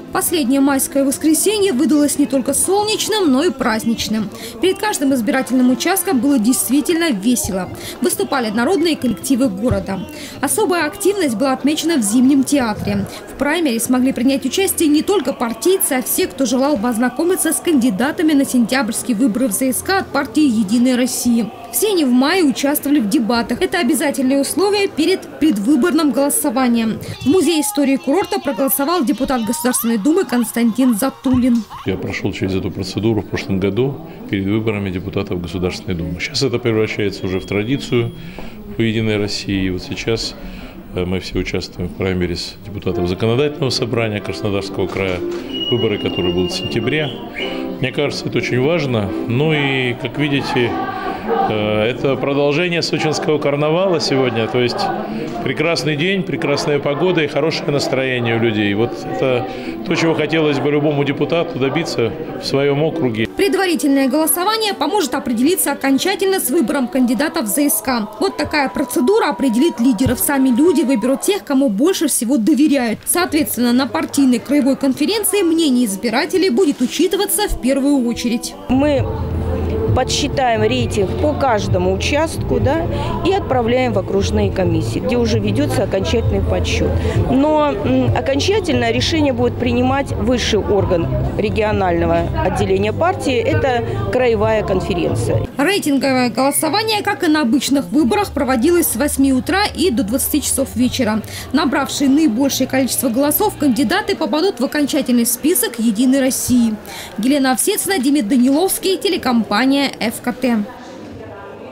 Последнее майское воскресенье выдалось не только солнечным, но и праздничным. Перед каждым избирательным участком было действительно весело. Выступали народные коллективы города. Особая активность была отмечена в Зимнем театре. В праймере смогли принять участие не только партийцы, а все, кто желал познакомиться с кандидатами на сентябрьские выборы в ЗСК от партии «Единая Россия». Все они в мае участвовали в дебатах. Это обязательные условия перед предвыборным голосованием. В Музее истории курорта проголосовал депутат Государственной Думы Константин Затулин. Я прошел через эту процедуру в прошлом году перед выборами депутатов Государственной Думы. Сейчас это превращается уже в традицию в «Единой России». И вот сейчас мы все участвуем в праймерис депутатов Законодательного собрания Краснодарского края. Выборы, которые будут в сентябре. Мне кажется, это очень важно. Ну и, как видите, это продолжение сочинского карнавала сегодня. То есть прекрасный день, прекрасная погода и хорошее настроение у людей. Вот это то, чего хотелось бы любому депутату добиться в своем округе. Предварительное голосование поможет определиться окончательно с выбором кандидатов в ЗСК. Вот такая процедура определит лидеров. Сами люди выберут тех, кому больше всего доверяют. Соответственно, на партийной краевой конференции мнение избирателей будет учитываться в первую очередь. Мы подсчитаем рейтинг по каждому участку, да, и отправляем в окружные комиссии, где уже ведется окончательный подсчет. Но окончательное решение будет принимать высший орган регионального отделения партии – это краевая конференция. Рейтинговое голосование, как и на обычных выборах, проводилось с 8 утра и до 20 часов вечера. Набравшие наибольшее количество голосов кандидаты попадут в окончательный список «Единой России». Елена Овсецина, Демид Даниловский, телекомпания ФКТ.